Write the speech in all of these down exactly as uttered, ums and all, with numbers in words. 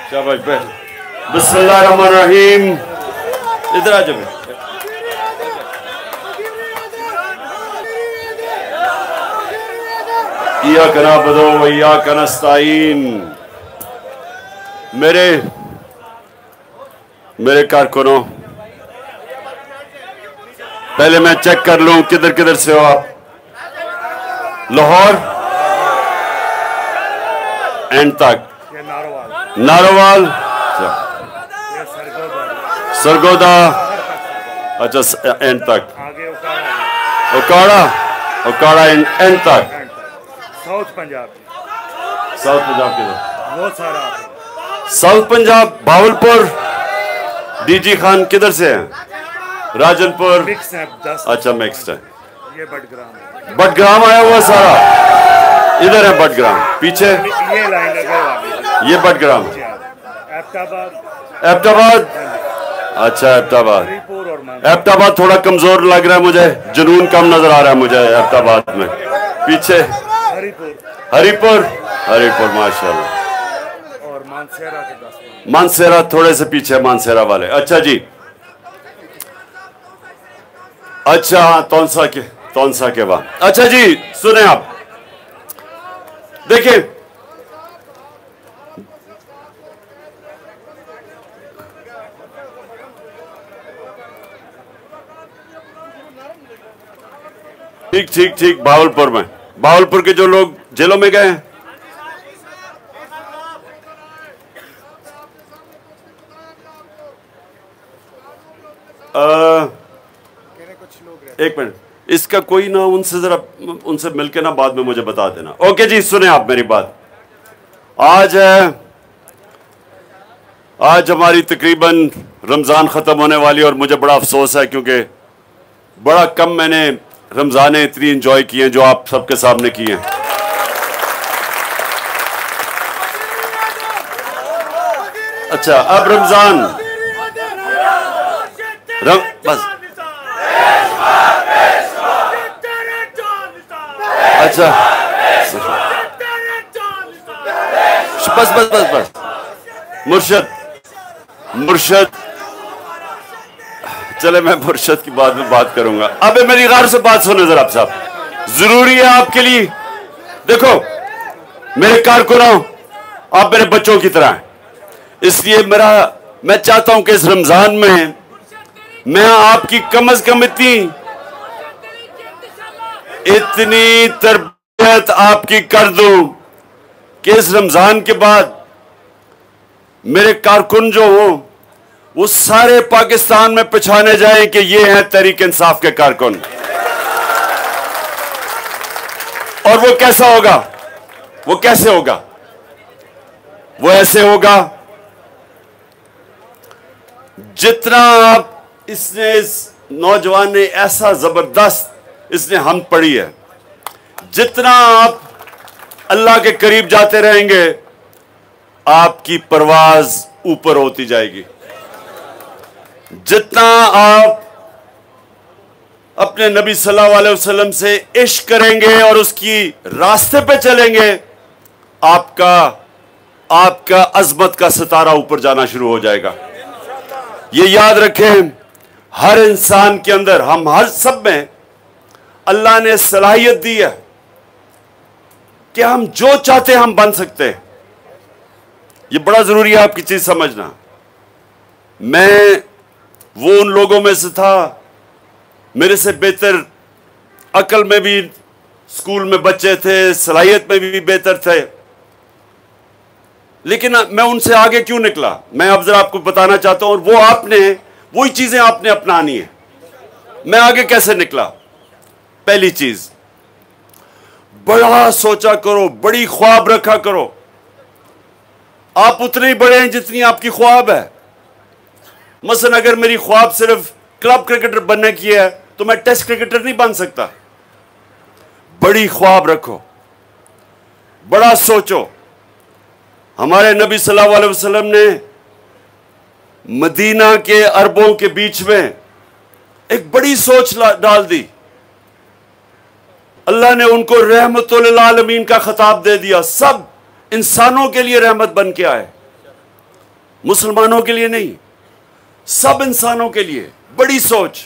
शाबाश बैठ। बिस्मिल्लाहिर्रहमानिर्रहीम। इधर आ जाओ। इय्याका नअबुदु व इय्याका नस्तईन। मेरे मेरे कारकुनों, पहले मैं चेक कर लूं किधर किधर से हो आप। लाहौर एंड तक, नारोवाल, सरगोदा, अच्छा एंड तक, ओकाड़ा, ओकाड़ा एंड तक, साउथ पंजाब। साउथ पंजाब किधर? बहुत सारा। साउथ पंजाब, भावलपुर, डीजी खान किधर से हैं? राजनपुर, मिक्स है, दस। अच्छा मिक्स्ड है। ये बटग्राम, बटग्राम आया हुआ सारा, इधर है बटग्राम, पीछे ये लाइन लगे वाली, ये बटग्राम, एबटाबाद, एबटाबाद, अच्छा एबटाबाद, हरीपुर और मांझा। एबटाबाद थोड़ा कमजोर लग रहा है मुझे, जुनून कम नजर आ रहा है मुझे एबटाबाद में। पीछे हरीपुर, हरीपुर, हरीपुर माशाल्लाह। और मानसेरा के दस। मानसेरा थोड़े से पीछे, मानसेरा वाले। अच्छा जी, अच्छा तौनसा के, तौनसा के बाद। अच्छा जी सुने आप, देखिए ठीक ठीक ठीक, भावलपुर में, भावलपुर के जो लोग जेलों में गए हैं, आ, एक मिनट, इसका कोई ना उनसे जरा उनसे मिलके ना बाद में मुझे बता देना। ओके जी सुने आप मेरी बात। आज है, आज हमारी तकरीबन रमजान खत्म होने वाली, और मुझे बड़ा अफसोस है क्योंकि बड़ा कम मैंने रमजानें इतनी एंजॉय की हैं जो आप सबके सामने की हैं। अच्छा अब रमजान रम, बस अच्छा बस बस बस बस मुर्शद मुर्शद चले, मैं मुर्शद की बात में बात करूंगा। अब मेरी गौर से बात सुने जरा आप साहब, जरूरी है आपके लिए। देखो मेरे कारकुनों, आप मेरे बच्चों की तरह हैं, इसलिए मेरा मैं चाहता हूं कि इस रमजान में मैं आपकी कम अज कम इतनी इतनी तरबियत आपकी कर दूं कि इस रमजान के बाद मेरे कारकुन जो हो वो सारे पाकिस्तान में पहचाने जाएं कि ये हैं तहरीक इंसाफ के कारकुन। और वो कैसा होगा? वो कैसे होगा? वो ऐसे होगा जितना आप, इसने इस नौजवान ने ऐसा जबरदस्त इसने हम पढ़ी है, जितना आप अल्लाह के करीब जाते रहेंगे आपकी परवाज ऊपर होती जाएगी। जितना आप अपने नबी सल्लल्लाहु अलैहि वसल्लम से इश्क करेंगे और उसकी रास्ते पे चलेंगे, आपका आपका अजमत का सितारा ऊपर जाना शुरू हो जाएगा। ये याद रखें, हर इंसान के अंदर, हम हर सब में अल्लाह ने सलाहियत दी है कि हम जो चाहते हैं हम बन सकते हैं। ये बड़ा जरूरी है आपकी चीज समझना। मैं वो उन लोगों में से था, मेरे से बेहतर अकल में भी स्कूल में बच्चे थे, सलाहियत में भी बेहतर थे, लेकिन मैं उनसे आगे क्यों निकला मैं अब जरा आपको बताना चाहता हूं। और वो आपने वही चीजें आपने अपनानी है। मैं आगे कैसे निकला? पहली चीज, बड़ा सोचा करो, बड़ी ख्वाब रखा करो। आप उतने ही बड़े हैं जितनी आपकी ख्वाब है। मसलन अगर मेरी ख्वाब सिर्फ क्लब क्रिकेटर बनने की है तो मैं टेस्ट क्रिकेटर नहीं बन सकता। बड़ी ख्वाब रखो, बड़ा सोचो। हमारे नबी सल्लल्लाहु अलैहि वसल्लम ने मदीना के अरबों के बीच में एक बड़ी सोच डाल दी। अल्लाह ने उनको रहमतुल आलमीन का खिताब दे दिया, सब इंसानों के लिए रहमत बन के आए। मुसलमानों के लिए नहीं, सब इंसानों के लिए। बड़ी सोच।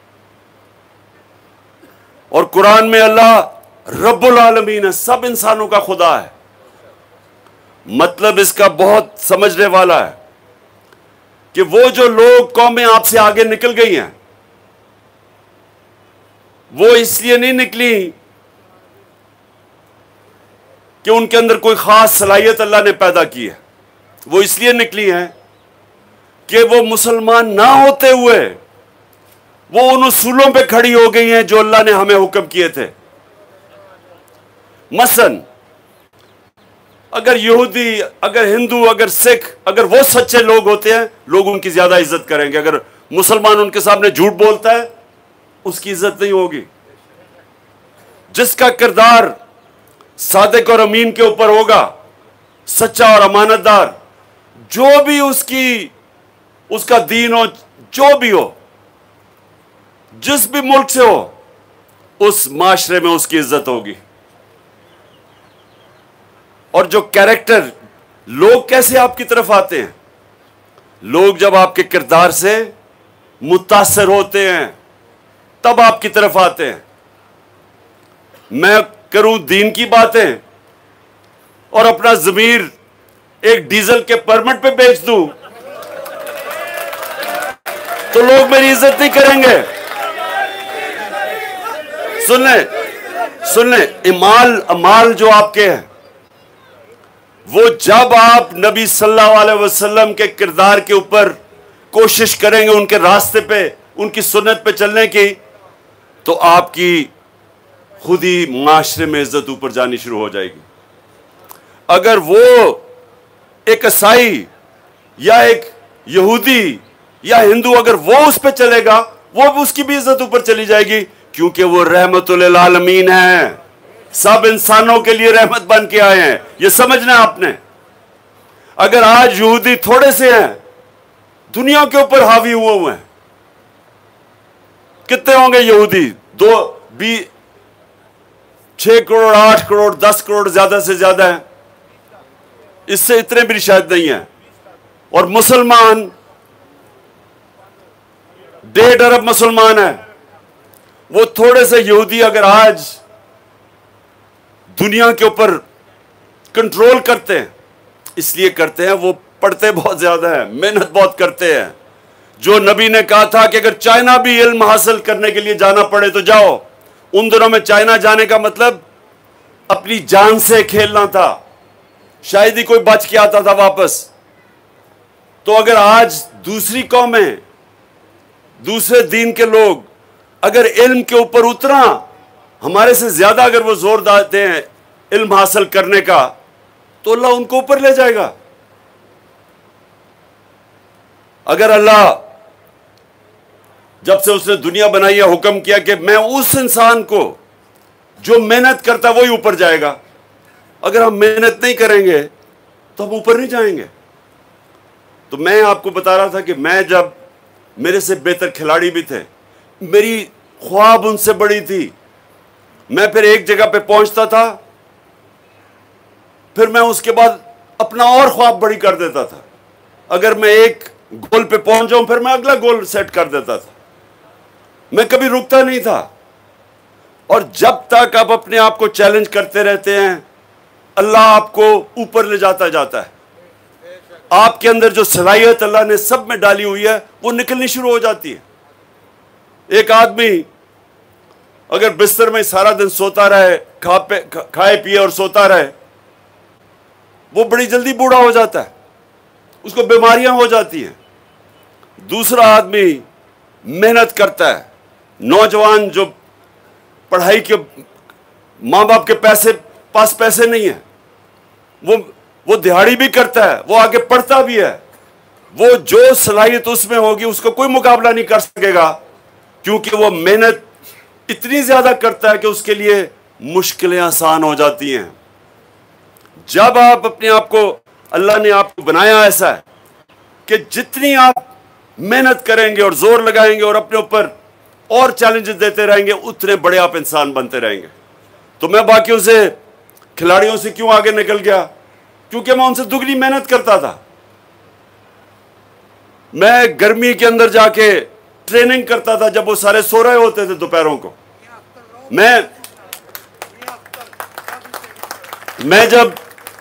और कुरान में अल्लाह रब्बुल आलमीन है, सब इंसानों का खुदा है। मतलब इसका बहुत समझने वाला है कि वो जो लोग कौमें आपसे आगे निकल गई हैं, वो इसलिए नहीं निकली कि उनके अंदर कोई खास सलाहियत अल्लाह ने पैदा की है। वो इसलिए निकली हैं कि वो मुसलमान ना होते हुए वो उन उसूलों पे खड़ी हो गई हैं जो अल्लाह ने हमें हुक्म किए थे। मसलन अगर यहूदी, अगर हिंदू, अगर सिख, अगर वो सच्चे लोग होते हैं, लोग उनकी ज्यादा इज्जत करेंगे। अगर मुसलमान उनके सामने झूठ बोलता है, उसकी इज्जत नहीं होगी। जिसका किरदार सादिक और अमीन के ऊपर होगा, सच्चा और अमानतदार, जो भी उसकी उसका दीन हो, जो भी हो, जिस भी मुल्क से हो, उस माशरे में उसकी इज्जत होगी। और जो कैरेक्टर, लोग कैसे आपकी तरफ आते हैं? लोग जब आपके किरदार से मुतासर होते हैं तब आपकी तरफ आते हैं। मैं करूं दीन की बातें और अपना ज़मीर एक डीजल के परमिट पे बेच दूं तो लोग मेरी इज्जत नहीं करेंगे। सुन ले, सुन ले, इमाल अमाल जो आपके हैं, वो जब आप नबी सल्लल्लाहु अलैहि वसल्लम के किरदार के ऊपर कोशिश करेंगे, उनके रास्ते पे, उनकी सुन्नत पे चलने की, तो आपकी खुद ही माशरे में इज्जत ऊपर जानी शुरू हो जाएगी। अगर वो एक ईसाई या एक यहूदी या हिंदू, अगर वो उस पे चलेगा, वो भी, उसकी भी इज्जत ऊपर चली जाएगी, क्योंकि वो रहमतुल आलमीन है, सब इंसानों के लिए रहमत बन के आए हैं। ये समझना आपने। अगर आज यहूदी थोड़े से हैं, दुनिया के ऊपर हावी हुए हुए हैं, कितने होंगे यहूदी? दो बी छह करोड़, आठ करोड़, दस करोड़ ज्यादा से ज्यादा है, इससे इतने भी शायद नहीं है। और मुसलमान डेढ़ अरब मुसलमान है। वो थोड़े से यहूदी अगर आज दुनिया के ऊपर कंट्रोल करते हैं, इसलिए करते हैं वो पढ़ते बहुत ज्यादा है, मेहनत बहुत करते हैं। जो नबी ने कहा था कि अगर चाइना भी इल्म हासिल करने के लिए जाना पड़े तो जाओ, उन दिनों में चाइना जाने का मतलब अपनी जान से खेलना था, शायद ही कोई बच के आता था वापस। तो अगर आज दूसरी कौमें, दूसरे दीन के लोग अगर इल्म के ऊपर उतना हमारे से ज्यादा अगर वो जोर देते हैं इल्म हासिल करने का, तो अल्लाह उनको ऊपर ले जाएगा। अगर अल्लाह जब से उसने दुनिया बनाई है हुक्म किया कि मैं उस इंसान को जो मेहनत करता वही ऊपर जाएगा, अगर हम मेहनत नहीं करेंगे तो हम ऊपर नहीं जाएंगे। तो मैं आपको बता रहा था कि मैं जब, मेरे से बेहतर खिलाड़ी भी थे, मेरी ख्वाब उनसे बड़ी थी, मैं फिर एक जगह पे पहुंचता था, फिर मैं उसके बाद अपना और ख्वाब बड़ी कर देता था। अगर मैं एक गोल पे पहुंच जाऊं, फिर मैं अगला गोल सेट कर देता था। मैं कभी रुकता नहीं था। और जब तक आप अपने आप को चैलेंज करते रहते हैं, अल्लाह आपको ऊपर ले जाता जाता है। आपके अंदर जो सलाहियत अल्लाह ने सब में डाली हुई है, वो निकलनी शुरू हो जाती है। एक आदमी अगर बिस्तर में सारा दिन सोता रहे, खा पे खाए पिए और सोता रहे, वो बड़ी जल्दी बूढ़ा हो जाता है, उसको बीमारियां हो जाती हैं। दूसरा आदमी मेहनत करता है, नौजवान जो पढ़ाई के, माँ बाप के पैसे पास पैसे नहीं है, वो वो दिहाड़ी भी करता है, वो आगे पढ़ता भी है। वो जो सलाहियत उसमें होगी उसको कोई मुकाबला नहीं कर सकेगा, क्योंकि वो मेहनत इतनी ज्यादा करता है कि उसके लिए मुश्किलें आसान हो जाती हैं। जब आप अपने आप को, अल्लाह ने आपको बनाया ऐसा है कि जितनी आप मेहनत करेंगे और जोर लगाएंगे और अपने ऊपर और चैलेंजेस देते रहेंगे, उतने बड़े आप इंसान बनते रहेंगे। तो मैं बाकियों से, खिलाड़ियों से क्यों आगे निकल गया? क्योंकि मैं उनसे दुगनी मेहनत करता था। मैं गर्मी के अंदर जाके ट्रेनिंग करता था जब वो सारे सो रहे होते थे दोपहरों को। मैं मैं जब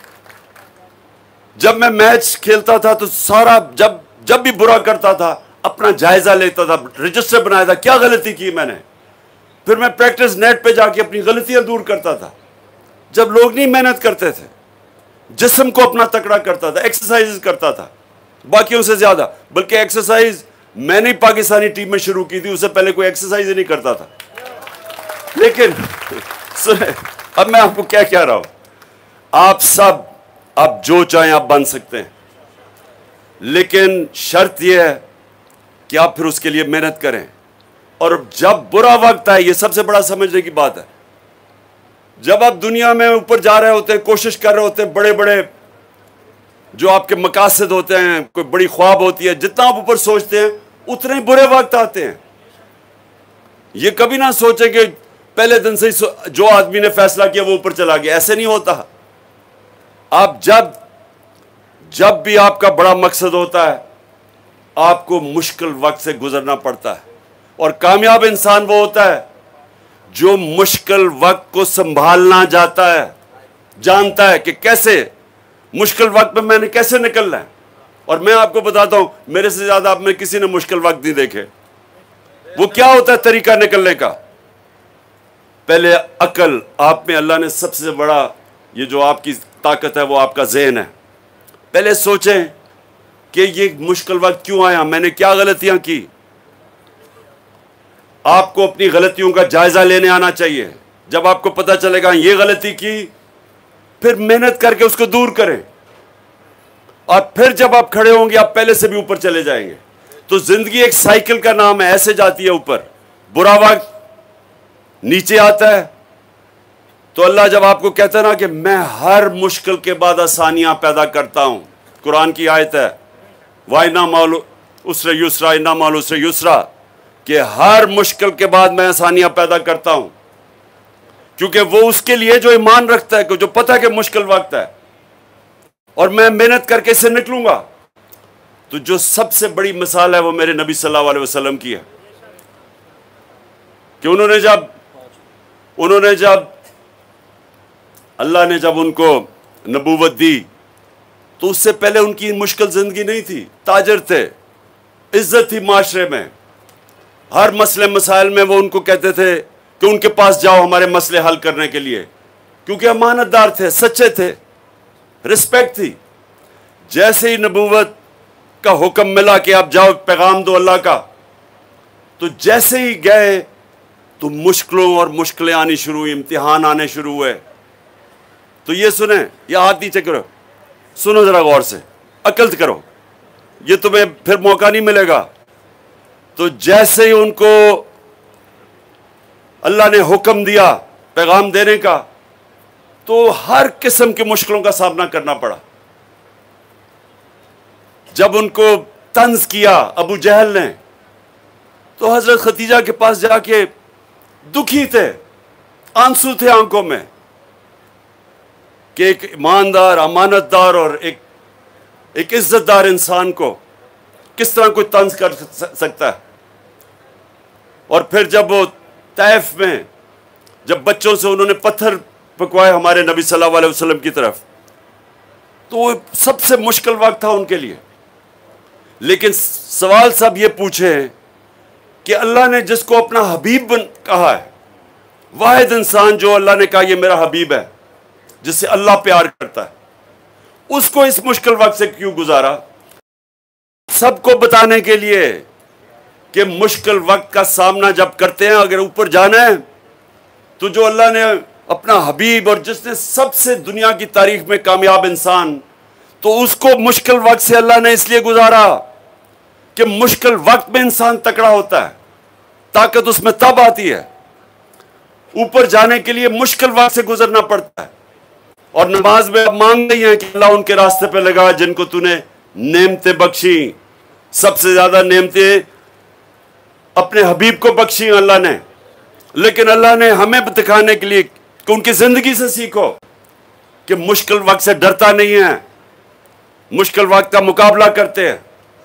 जब मैं मैच खेलता था तो सारा जब जब भी बुरा करता था अपना जायजा लेता था, रजिस्टर बनाया था क्या गलती की मैंने, फिर मैं प्रैक्टिस नेट पे जाके अपनी गलतियां दूर करता था। जब लोग नहीं मेहनत करते थे, जिस्म को अपना तकड़ा करता था, एक्सरसाइज करता था बाकियों से ज्यादा, बल्कि एक्सरसाइज मैंने पाकिस्तानी टीम में शुरू की थी, उससे पहले कोई एक्सरसाइज ही नहीं करता था। लेकिन सुने, अब मैं आपको क्या कह रहा हूं, आप सब आप जो चाहें आप बन सकते हैं, लेकिन शर्त यह है कि आप फिर उसके लिए मेहनत करें। और जब बुरा वक्त आए, ये सबसे बड़ा समझने की बात है, जब आप दुनिया में ऊपर जा रहे होते हैं, कोशिश कर रहे होते हैं, बड़े बड़े जो आपके मकासद होते हैं, कोई बड़ी ख्वाब होती है, जितना आप ऊपर सोचते हैं उतने ही बुरे वक्त आते हैं। ये कभी ना सोचें कि पहले दिन से ही जो आदमी ने फैसला किया वो ऊपर चला गया, ऐसे नहीं होता। आप जब जब भी आपका बड़ा मकसद होता है, आपको मुश्किल वक्त से गुजरना पड़ता है। और कामयाब इंसान वो होता है जो मुश्किल वक्त को संभालना जाता है, जानता है कि कैसे मुश्किल वक्त में मैंने कैसे निकलना है। और मैं आपको बताता हूं, मेरे से ज्यादा आप में किसी ने मुश्किल वक्त नहीं देखे। वो क्या होता है तरीका निकलने का? पहले अकल, आप में अल्लाह ने सबसे बड़ा, ये जो आपकी ताकत है वो आपका ज़हन है। पहले सोचें कि ये मुश्किल वक्त क्यों आया, मैंने क्या गलतियां की। आपको अपनी गलतियों का जायजा लेने आना चाहिए। जब आपको पता चलेगा ये गलती की, फिर मेहनत करके उसको दूर करें। और फिर जब आप खड़े होंगे आप पहले से भी ऊपर चले जाएंगे। तो जिंदगी एक साइकिल का नाम है, ऐसे जाती है ऊपर। बुरा वक्त नीचे आता है, तो अल्लाह जब आपको कहता है ना कि मैं हर मुश्किल के बाद आसानियां पैदा करता हूं, कुरान की आयत है, वाइना मालू उसरे युसरा इन्ना मालू उसरे युसरा, कि हर मुश्किल के बाद मैं आसानियां पैदा करता हूं। क्योंकि वो उसके लिए जो ईमान रखता है, जो पता है कि मुश्किल वक्त है और मैं मेहनत करके इससे निकलूंगा। तो जो सबसे बड़ी मिसाल है वो मेरे नबी सल्लल्लाहु अलैहि वसल्लम की है कि उन्होंने जब उन्होंने जब अल्लाह ने जब उनको नबूवत दी, तो उससे पहले उनकी मुश्किल जिंदगी नहीं थी। ताजर थे, इज्जत थी माशरे में, हर मसले मसाइल में वो उनको कहते थे कि उनके पास जाओ हमारे मसले हल करने के लिए, क्योंकि अमानतदार थे, सच्चे थे, रिस्पेक्ट थी। जैसे ही नबूवत का हुक्म मिला कि आप जाओ पैगाम दो अल्लाह का, तो जैसे ही गए तो मुश्किलों और मुश्किलें आनी शुरू हुई, इम्तिहान आने शुरू हुए। तो ये सुने, ये हाथ नीचे करो, सुनो जरा गौर से, अकल से करो, ये तुम्हें फिर मौका नहीं मिलेगा। तो जैसे ही उनको अल्लाह ने हुक्म दिया पैगाम देने का, तो हर किस्म की मुश्किलों का सामना करना पड़ा। जब उनको तंज किया अबू जहल ने, तो हजरत खदीजा के पास जाके दुखी थे, आंसू थे आंखों में कि एक ईमानदार, अमानतदार और एक एक इज्जतदार इंसान को किस तरह कोई तंज कर सकता है। और फिर जब वो तैफ में जब बच्चों से उन्होंने पत्थर पकवाए हमारे नबी सल्लल्लाहु अलैहि वसल्लम की तरफ, तो वो सबसे मुश्किल वक्त था उनके लिए। लेकिन सवाल सब ये पूछे कि अल्लाह ने जिसको अपना हबीब बन कहा है, वाहिद इंसान जो अल्लाह ने कहा ये मेरा हबीब है, जिससे अल्लाह प्यार करता है, उसको इस मुश्किल वक्त से क्यों गुजारा? सबको बताने के लिए कि मुश्किल वक्त का सामना जब करते हैं, अगर ऊपर जाना है, तो जो अल्लाह ने अपना हबीब और जिसने सबसे दुनिया की तारीख में कामयाब इंसान, तो उसको मुश्किल वक्त से अल्लाह ने इसलिए गुजारा कि मुश्किल वक्त में इंसान तकड़ा होता है, ताकत उसमें तब आती है। ऊपर जाने के लिए मुश्किल वक्त से गुजरना पड़ता है। और नमाज में अब मांग रही है कि अल्लाह उनके रास्ते पे लगा जिनको तूने नेमतें बख्शी, सबसे ज्यादा नेमतें अपने हबीब को बख्शी अल्लाह ने। लेकिन अल्लाह ने हमें दिखाने के लिए कि उनकी जिंदगी से सीखो कि मुश्किल वक्त से डरता नहीं है, मुश्किल वक्त का मुकाबला करते हैं।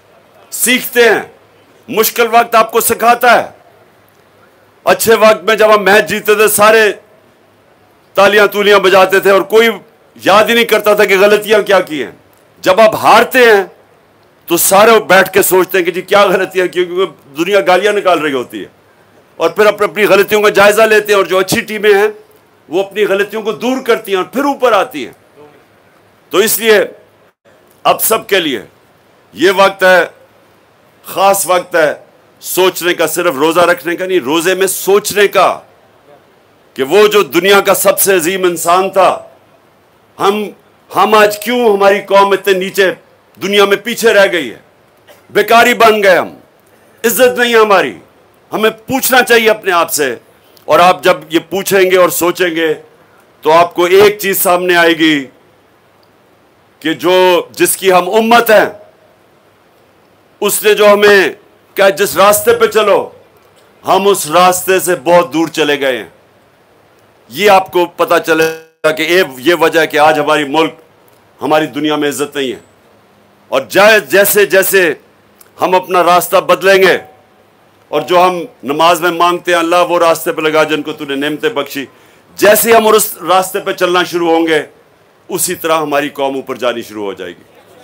सीखते हैं, मुश्किल वक्त आपको सिखाता है। अच्छे वक्त में जब हम मैच जीतते थे सारे तालियां तूलियां बजाते थे और कोई याद ही नहीं करता था कि गलतियां क्या की हैं। जब आप हारते हैं तो सारे बैठ के सोचते हैं कि जी क्या गलतियां की, क्योंकि दुनिया गालियां निकाल रही होती है, और फिर अपनी अपनी गलतियों का जायजा लेते हैं, और जो अच्छी टीमें हैं वो अपनी गलतियों को दूर करती हैं और फिर ऊपर आती हैं। तो इसलिए अब सबके लिए ये वक्त है, खास वक्त है सोचने का, सिर्फ रोजा रखने का नहीं, रोजे में सोचने का कि वो जो दुनिया का सबसे अजीम इंसान था, हम हम आज क्यों, हमारी कौम इतने नीचे दुनिया में पीछे रह गई है, बेकारी बन गए हम, इज्जत नहीं है हमारी। हमें पूछना चाहिए अपने आप से, और आप जब ये पूछेंगे और सोचेंगे तो आपको एक चीज सामने आएगी कि जो जिसकी हम उम्मत हैं उसने जो हमें क्या, जिस रास्ते पे चलो हम उस रास्ते से बहुत दूर चले गए हैं। ये आपको पता चलेगा कि ये ये वजह है कि आज हमारी मुल्क, हमारी दुनिया में इज्जत नहीं है। और जैसे जैसे हम अपना रास्ता बदलेंगे, और जो हम नमाज में मांगते हैं, अल्लाह वो रास्ते पे लगा जिनको तूने नेमतें बख्शी, जैसे हम उस रास्ते पे चलना शुरू होंगे उसी तरह हमारी कौम ऊपर जानी शुरू हो जाएगी।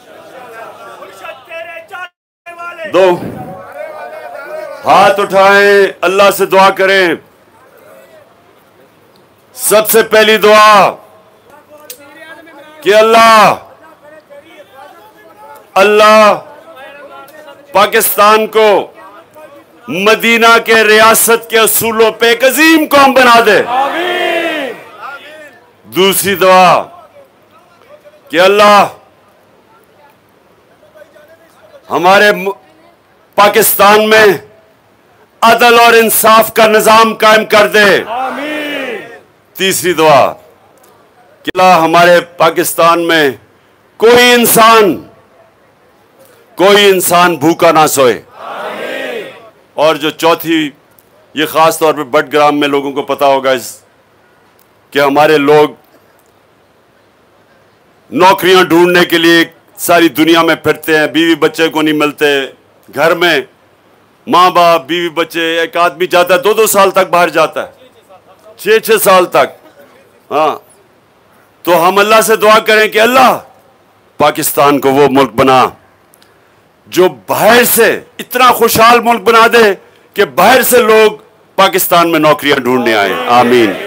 दो हाथ उठाएं, अल्लाह से दुआ करें। सबसे पहली दुआ कि अल्लाह अल्लाह पाकिस्तान को मदीना के रियासत के असूलों पे एक अजीम कौम बना दे। दूसरी दुआ कि अल्लाह हमारे पाकिस्तान में अदल और इंसाफ का निजाम कायम कर दे। तीसरी दुआ कि अल्लाह हमारे पाकिस्तान में कोई इंसान कोई इंसान भूखा ना सोए। और जो चौथी, ये खास तौर पे बडग्राम में लोगों को पता होगा इस कि हमारे लोग नौकरियां ढूंढने के लिए सारी दुनिया में फिरते हैं, बीवी बच्चे को नहीं मिलते, घर में माँ बाप बीवी बच्चे, एक आदमी जाता है दो दो साल तक बाहर जाता है, छः छः साल तक। हाँ, तो हम अल्लाह से दुआ करें कि अल्लाह पाकिस्तान को वो मुल्क बना जो बाहर से इतना खुशहाल मुल्क बना दे कि बाहर से लोग पाकिस्तान में नौकरियां ढूंढने आए। आमीन।